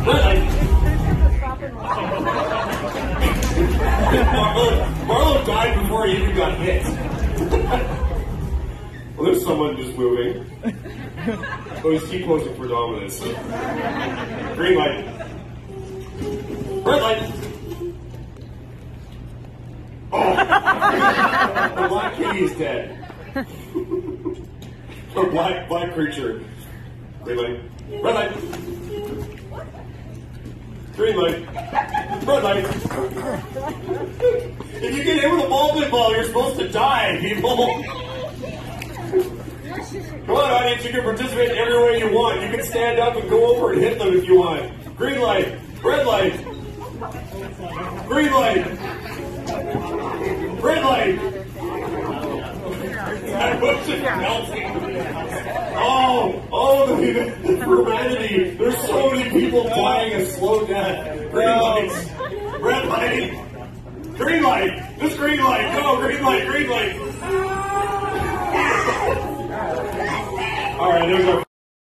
Marlo died before he even got hit. Well, there's someone just moving. Oh, he's keep posing for dominance. Green light. Red light. Oh! The black kitty is dead. Or black creature. Green light. Red light. Green light. Red light. If you get hit with a ball, you're supposed to die, people. Come on, audience, you can participate every way you want. You can stand up and go over and hit them if you want. Green light. Red light. Green light. Red light. That was just melting. Oh, the humanity. There's so many people dying a slow death. Green lights. Red light. Green light. Just green light. Go, green light, green light. All right, there's our